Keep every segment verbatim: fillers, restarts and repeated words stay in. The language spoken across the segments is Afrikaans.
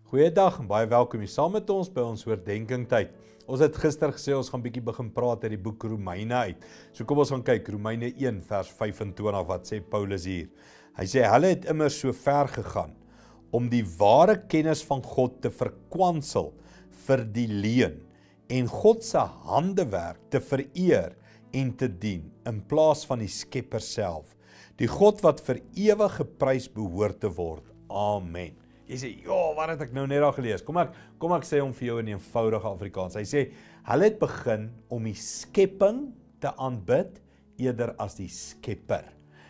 Goeiedag en baie welkom hier saam met ons by ons oordenking tyd. Ons het gister gesê ons gaan bietjie begin praat uit die boek Romeine uit. So kom ons gaan kyk Romeine een vers vyfentwintig, wat sê Paulus hier? Hy sê hulle het immer so ver gegaan om die ware kennis van God te verkwansel vir die leuen en God se handewerk te vereer en te dien in plaas van die Skepper self. Die God wat vir ewig geprys behoort te word. Amen. Jy sê, ja, wat het ek nou net al gelees? Kom ek, kom ek sê hom vir jou in eenvoudige Afrikaans. Hy sê, hulle het begin om die skepping te aanbid eerder as die Skepper.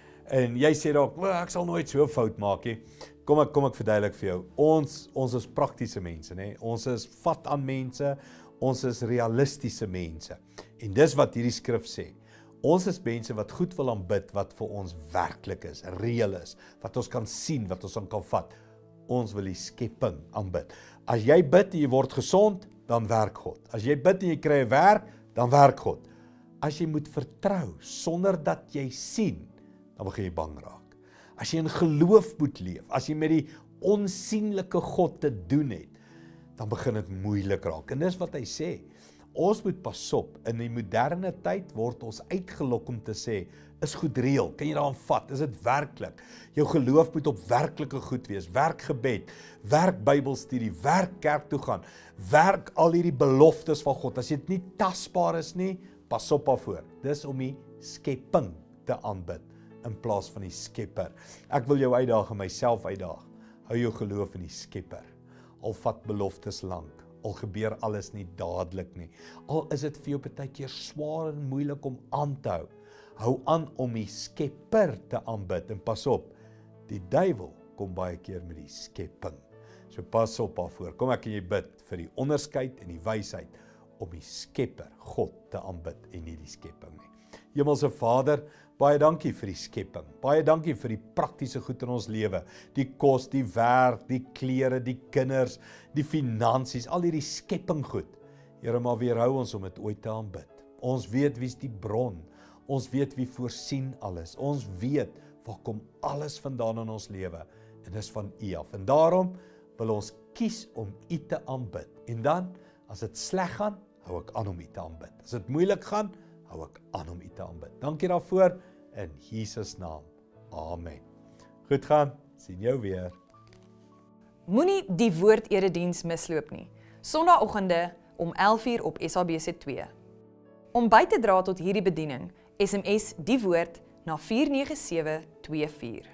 En jy sê dalk, ek sal nooit so fout maak nie. Kom ek, kom ek verduidelik vir jou. Ons, ons is praktiese mense, né? Ons is vat aan mense, ons is realistiese mense. En dis wat hierdie skrif sê. Ons is mense wat goed wil aanbid, wat vir ons werklik is, reëel is, wat ons kan sien, wat ons kan vat. Ons wil die skepping aanbid. As jy bid en jy word gesond, dan werk God. As jy bid en jy kry 'n werk, dan werk God. As jy moet vertrou sonder dat jy sien, dan begin jy bang raak. As jy in geloof moet leef, as jy met die onsigbare God te doen het, dan begin dit moeilik raak. En dis wat hy sê. Ons moet pas op. In die moderne tyd word ons uitgelok om te sê, is goed reël, kan jy daaraan vat, is dit werklik? Jou geloof moet op werklike goed wees, werk gebed, werk Bybelstudie, werk kerk toe gaan, werk al hierdie beloftes van God. As dit nie tasbaar is nie, pas op daarvoor. Dis om die skepping te aanbid in plaas van die Skepper. Ek wil jou uitdaag en myself uitdaag. Hou jou geloof in die Skepper. Al vat beloftes lank, al gebeur alles nie dadelik nie. Al is dit vir jou partykeer swaar en moeilik om aan te hou. Hou aan om die Skepper te aanbid en pas op, die duiwel kom baie keer met die skepping. So pas op daarvoor. Kom ek en jy bid vir die onderskeid en die wysheid om die Skepper, God, te aanbid en nie die skepping nie. Hemelse Vader, baie dankie vir die skepping. Baie dankie vir die praktiese goed in ons lewe. Die kos, die werk, die klere, die kinders, die finansies, al hierdie skepping goed. Here, maar weerhou ons om dit ooit te aanbid. Ons weet wie's die bron. Ons weet wie voorsien alles. Ons weet waar kom alles vandaan in ons lewe. En dis van U af. En daarom wil ons kies om U te aanbid. En dan, as dit sleg gaan, hou ek aan om U te aanbid. As dit moeilik gaan, hou ek aan om U te aanbid. Dankie daarvoor in Jesus naam. Amen. Goed gaan, sien jou weer. Moenie die woord erediens misloop nie. Sondagoggende om elf uur op S A B C twee. Om by te dra tot hierdie bediening, S M S die woord na vier nege sewe twee vier.